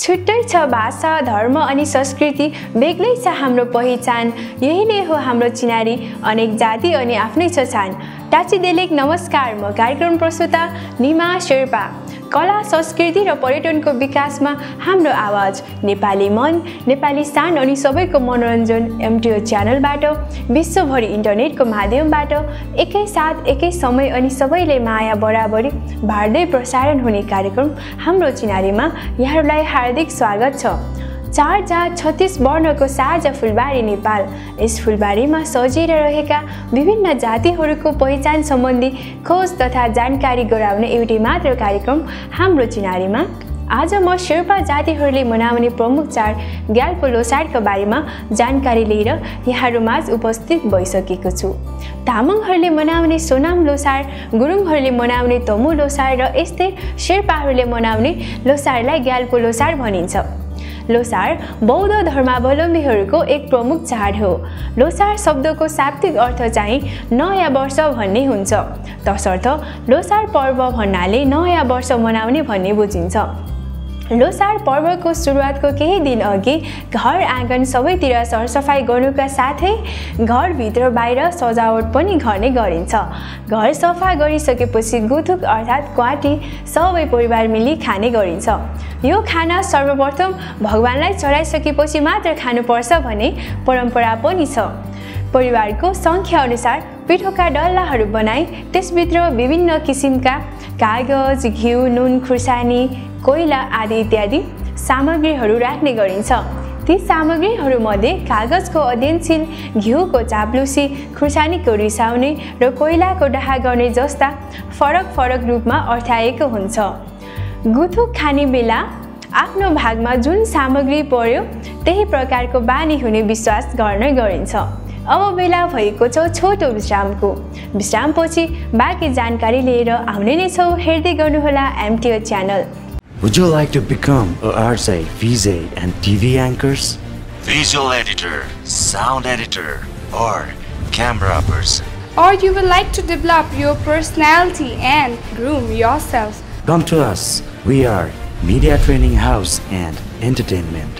छुट्टै छ भाषा, धर्म अनि संस्कृति, बेग्लै छ हाम्रो पहिचान। यही नै हो हाम्रो चिनारी, अनेक जाति अनि आफ्नै छ छान। टाची देलेक नमस्कार, म कार्यक्रम प्रस्तुता निमा शेर्पा। कला, संस्कृति र पर्यटनको विकासमा हाम्रो आवाज, नेपाली मन, नेपाली स्थान अनि सबैको मनोरञ्जन MTH च्यानलबाट, विश्वभरि इन्टरनेटको माध्यमबाट एकै साथ एकै समय अनि सबैले माया बराबरी बाँड्दै प्रसारण हुने कार्यक्रम हाम्रो चिनारीमा यहाँहरूलाई हार्दिक स्वागत छ। 4 जात 36 वर्णको साझा फुलबारी नेपाल। यस फुलबारीमा सजिएर रहेका विभिन्न जातिहरूको पहिचान सम्बन्धी खोज तथा जानकारी गराउने एउटै मात्र कार्यक्रम हाम्रो चिनारीमा। आज म शेर्पा जातिहरूले मनाउने प्रमुख चाड ग्याल्पो लोसारका बारेमा जानकारी लिएर यहाँहरूमाझ उपस्थित भइसकेको छु। तामाङहरूले मनाउने सोनाम लोसार, गुरुङहरूले मनाउने तमु लोसार र यस्तै शेर्पाहरूले मनाउने लोसारलाई ग्याल्पो लोसार भनिन्छ। लोसार बौद्ध धर्मावलम्बीहरूको एक प्रमुख चाड हो। लोसार शब्दको शाब्दिक अर्थ चाहिँ नयाँ वर्ष भन्ने हुन्छ। तसर्थ लोसार पर्व भन्नाले नयाँ वर्ष मनाउने भन्ने बुझिन्छ। लोसार पर्वको सुरुवातको केही दिन अघि घर आँगन सबैतिर सरसफाई गर्नुका साथै घरभित्र बाहिर सजावट पनि गर्ने गरिन्छ। घर सफा गरिसकेपछि गुथुक अर्थात् क्वाटी सबै परिवार मिली खाने गरिन्छ। यो खाना सर्वप्रथम भगवानलाई चढाइसकेपछि मात्र खानुपर्छ भन्ने परम्परा पनि छ। परिवारको सङ्ख्या अनुसार पिठोका डल्लाहरू बनाई त्यसभित्र विभिन्न किसिमका कागज, घिउ, नुन, खुर्सानी, कोइला आदि इत्यादि सामग्रीहरू राख्ने गरिन्छ। ती सामग्रीहरूमध्ये कागजको अध्ययनशील, घिउको चाप्लुसी, खुर्सानीको रिसाउने र कोइलाको डाहा गर्ने जस्ता फरक फरक रूपमा अर्थाएको हुन्छ। गुथुक खाने बेला आफ्नो भागमा जुन सामग्री पर्यो त्यही प्रकारको बानी हुने विश्वास गर्ने गरिन्छ। अब बेला भएको छ छोटो विश्रामको। विश्रामपछि बाँकी जानकारी लिएर आउने नै छौँ। हेर्दै गर्नुहोला MTH channel. Would you like to become a RJ, VJ and TV anchors? Visual editor, sound editor or camera person? Or you would like to develop your personality and groom yourself? Come to us. We are Media Training House and Entertainment.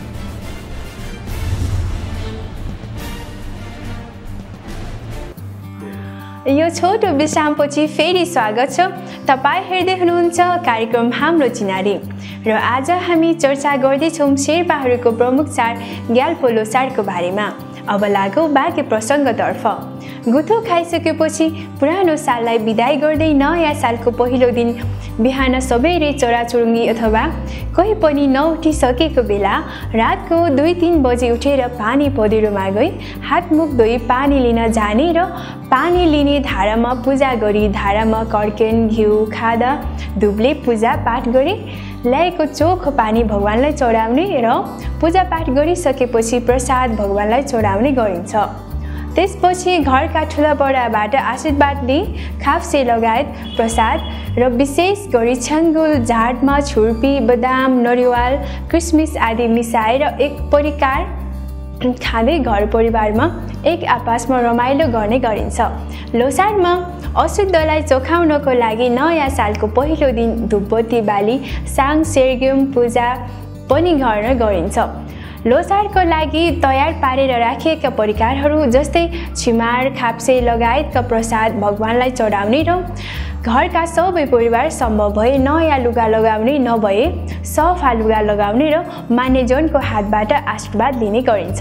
यो छोटो विश्रामपछि फेरि स्वागत छ। तपाईँ हेर्दै हुनुहुन्छ कार्यक्रम हाम्रो चिनारी र आज हामी चर्चा गर्दैछौँ शेर्पाहरूको प्रमुख चाड ग्याल्पो लोसारको बारेमा। अब लागौँ बाँकी प्रसङ्गतर्फ। गुथो खाइसकेपछि पुरानो साललाई बिदाई गर्दै नयाँ सालको पहिलो दिन बिहान सबैले चराचुरुङ्गी अथवा कोही पनि नउठिसकेको बेला रातको 2-3 बजे उठेर पानी पँधेरोमा गई हातमुख धोई पानी लिन जाने र पानी लिने धारामा पूजा गरी धारामा कर्केन, घिउ, खादा, धुपले पूजा पाठ गरी ल्याएको चोखो पानी भगवानलाई चढाउने र पूजापाठ गरिसकेपछि प्रसाद भगवानलाई चढाउने गरिन्छ। त्यसपछि घरका ठुला बडाबाट आशीर्वाद लिई खाप्से लगायत प्रसाद र विशेष गरी छ्याङ्गुल, झाडमा छुर्पी, बदाम, नरिवल, किसमिस आदि मिसाएर एक परिकार खाँदै घर परिवारमा एक आपसमा रमाइलो गर्ने गरिन्छ। लोसारमा अशुद्धलाई चोखाउनको लागि नयाँ सालको पहिलो दिन धुपबत्ती बाली साङ सेर्ग्युम पूजा पनि गर्न गरिन्छ। लोसारको लागि तयार पारेर राखिएका परिकारहरू जस्तै छिमार, खाप्से लगायतका प्रसाद भगवानलाई चढाउने र घरका सबै परिवार सम्भव भए नयाँ लुगा लगाउने, नभए सफा लुगा लगाउने र मान्यजनको हातबाट आशीर्वाद लिने गरिन्छ।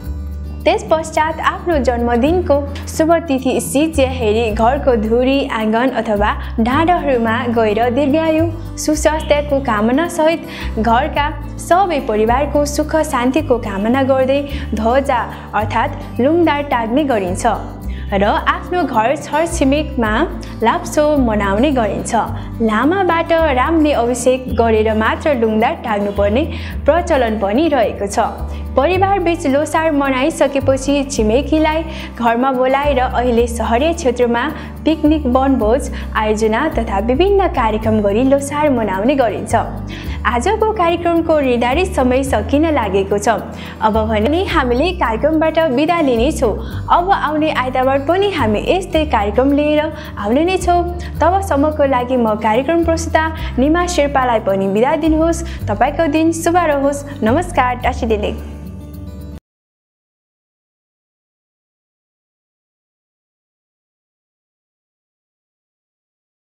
त्यसपश्चात आफ्नो जन्मदिनको शुभ तिथि सिज्य हेरी घरको धुरी, आँगन अथवा डाँडाहरूमा गएर दीर्घायु, सुस्वास्थ्यको कामना सहित घरका सबै परिवारको सुख शान्तिको कामना गर्दै ध्वजा अर्थात् लुङदार टाग्ने गरिन्छ र आफ्नो घर छरछिमेकमा लाप्सो मनाउने गरिन्छ। लामाबाट रामले अभिषेक गरेर मात्र लुङदार टाग्नुपर्ने प्रचलन पनि रहेको छ। परिवारबीच लोसार मनाइसकेपछि छिमेकीलाई घरमा बोलाएर अहिले सहरीय क्षेत्रमा पिकनिक, वनभोज आयोजना तथा विभिन्न कार्यक्रम गरी लोसार मनाउने गरिन्छ। आजको कार्यक्रमको निर्धारित समय सकिन लागेको छ। अब भने हामीले कार्यक्रमबाट बिदा लिने छौँ। अब आउने आइतबार पनि हामी यस्तै कार्यक्रम लिएर आउने नै छौँ। तबसम्मको लागि म कार्यक्रम प्रस्तुता निमा शेर्पालाई पनि बिदा दिनुहोस्। तपाईको दिन शुभ रहोस्। नमस्कार। टासी डेलेक।